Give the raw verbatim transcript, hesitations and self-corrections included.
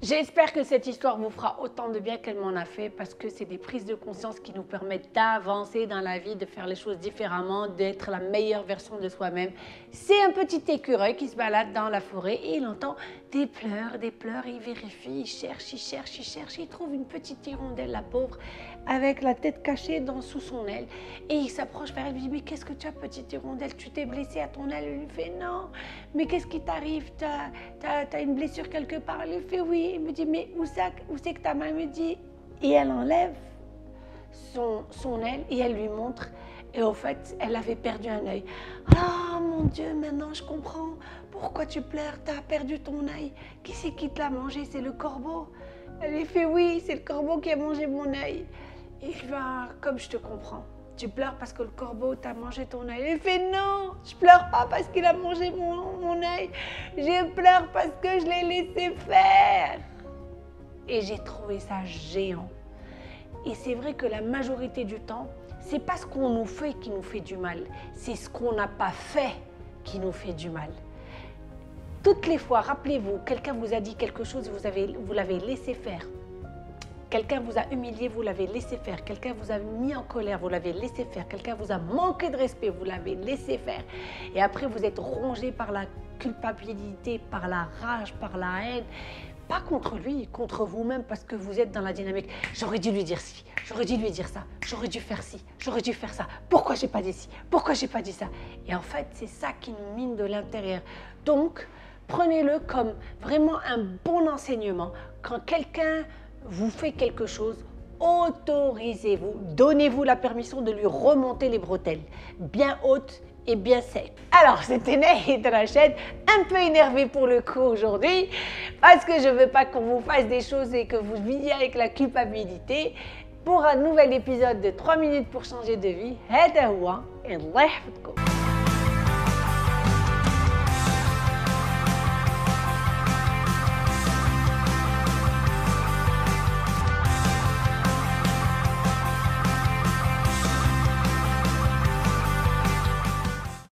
J'espère que cette histoire vous fera autant de bien qu'elle m'en a fait parce que c'est des prises de conscience qui nous permettent d'avancer dans la vie, de faire les choses différemment, d'être la meilleure version de soi-même. C'est un petit écureuil qui se balade dans la forêt et il entend des pleurs, des pleurs, il vérifie, il cherche, il cherche, il cherche, il trouve une petite hirondelle, la pauvre, avec la tête cachée dans, sous son aile et il s'approche vers elle, il lui dit « Mais qu'est-ce que tu as, petite hirondelle? Tu t'es blessée à ton aile ?» Elle lui fait « Non, mais qu'est-ce qui t'arrive? T'as, t'as, t'as une blessure quelque part ?» Elle lui fait « Oui. » Il me dit, mais où, ça, où c'est que ta main? Elle me dit, et elle enlève son, son aile et elle lui montre. Et au fait, elle avait perdu un œil. Ah, mon Dieu, maintenant je comprends. Pourquoi tu pleures? Tu as perdu ton œil. Qui c'est qui te l'a mangé? C'est le corbeau. Elle lui fait, oui, c'est le corbeau qui a mangé mon œil. Et il va, comme je te comprends. Tu pleures parce que le corbeau t'a mangé ton œil. Il fait non, je pleure pas parce qu'il a mangé mon, mon œil. Je pleure parce que je l'ai laissé faire. Et j'ai trouvé ça géant. Et c'est vrai que la majorité du temps, c'est pas ce qu'on nous fait qui nous fait du mal. C'est ce qu'on n'a pas fait qui nous fait du mal. Toutes les fois, rappelez-vous, quelqu'un vous a dit quelque chose, vous avez, vous l'avez laissé faire. Quelqu'un vous a humilié, vous l'avez laissé faire. Quelqu'un vous a mis en colère, vous l'avez laissé faire. Quelqu'un vous a manqué de respect, vous l'avez laissé faire. Et après, vous êtes rongé par la culpabilité, par la rage, par la haine. Pas contre lui, contre vous-même, parce que vous êtes dans la dynamique. J'aurais dû lui dire ci, j'aurais dû lui dire ça, j'aurais dû faire ci, j'aurais dû faire ça. Pourquoi j'ai pas dit ci? Pourquoi j'ai pas dit ça? Et en fait, c'est ça qui nous mine de l'intérieur. Donc, prenez-le comme vraiment un bon enseignement. Quand quelqu'un vous fait quelque chose, autorisez-vous, donnez-vous la permission de lui remonter les bretelles, bien hautes et bien sec. Alors, c'était Nahid Rachid, un peu énervé pour le coup aujourd'hui, parce que je ne veux pas qu'on vous fasse des choses et que vous viviez avec la culpabilité. Pour un nouvel épisode de trois minutes pour changer de vie, هذا هو الله يحفظكم.